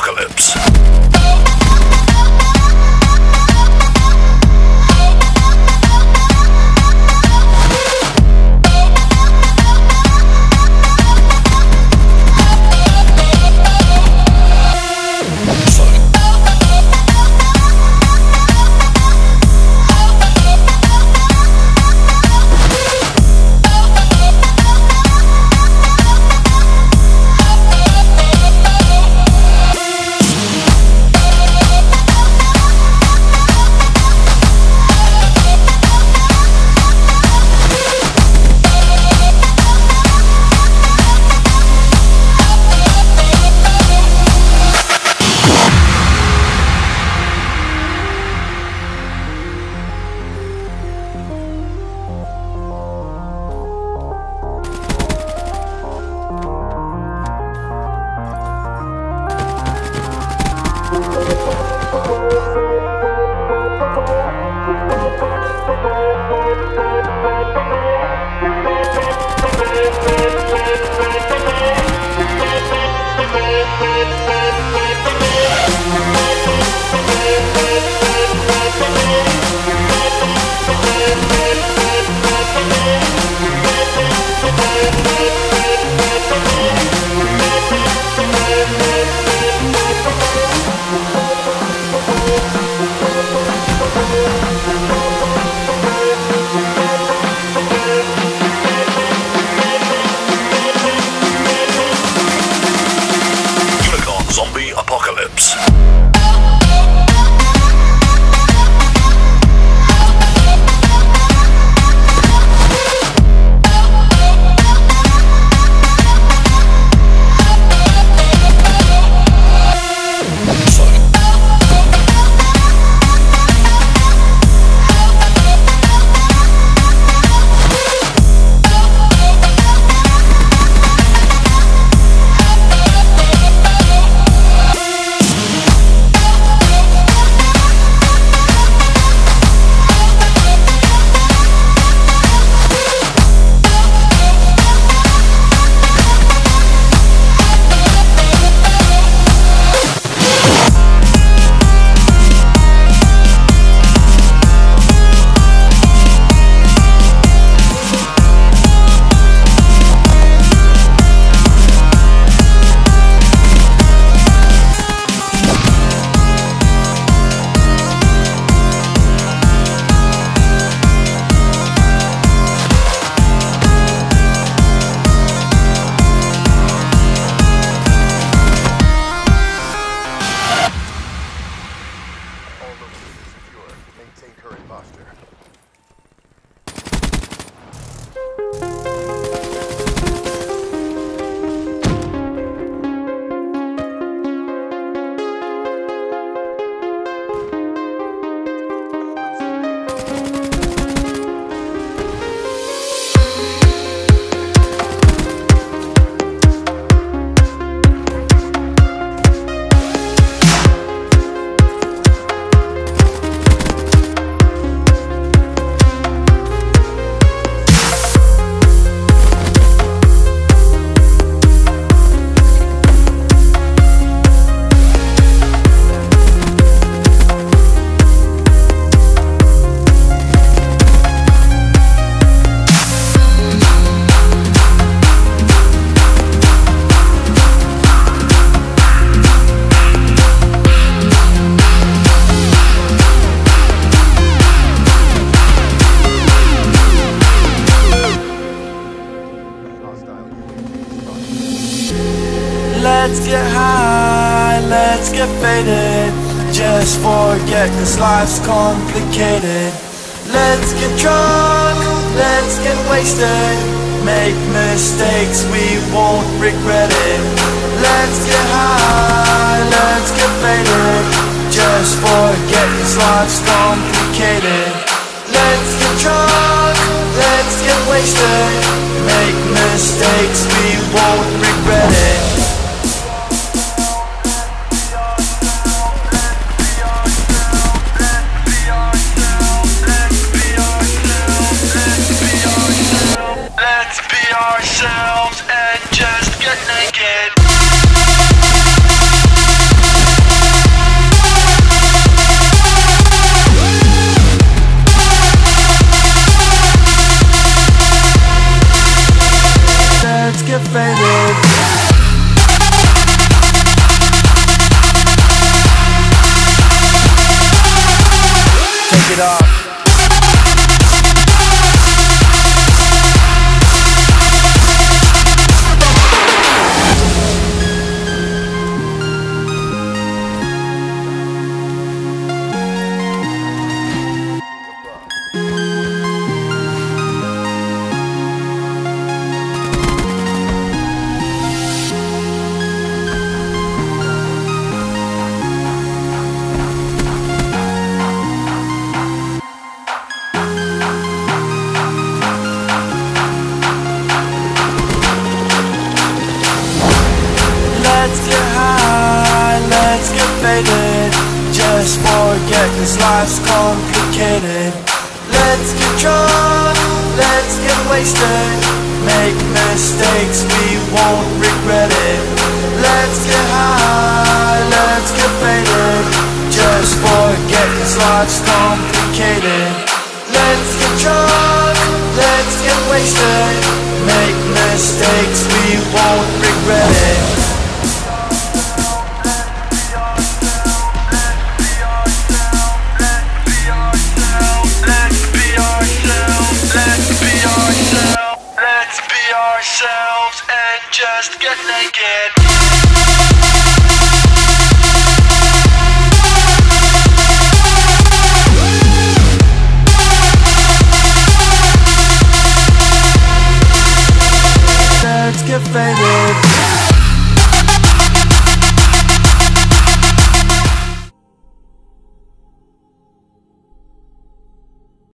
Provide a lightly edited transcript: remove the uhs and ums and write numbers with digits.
Apocalypse. Zombie Apocalypse. Let's get high, let's get faded. Just forget cause life's complicated. Let's get drunk, let's get wasted. Make mistakes, we won't regret it. Let's get high, let's get faded. Just forget cause life's complicated. Let's get drunk, let's get wasted. Make mistakes, we won't regret it. Ourselves and just get naked. it up. Let's get high, let's get faded. Just forget this life's complicated. Let's get drunk, let's get wasted. Make mistakes, we won't regret it. Let's get high, let's get faded. Just forget this life's complicated. Let's get drunk, let's get wasted. Make mistakes, we won't regret it. Ourselves and just get naked. Let's get faded.